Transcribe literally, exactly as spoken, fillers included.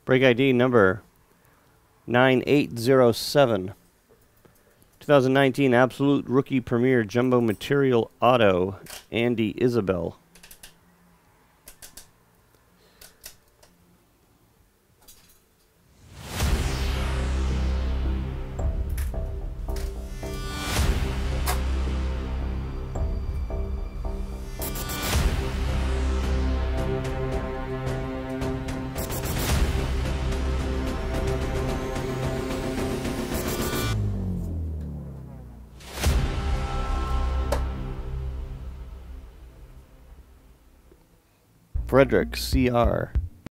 Break I D number nine eight zero seven. twenty nineteen Absolute Rookie Premier Jumbo Material Auto, Andy Isabella. Frederick C R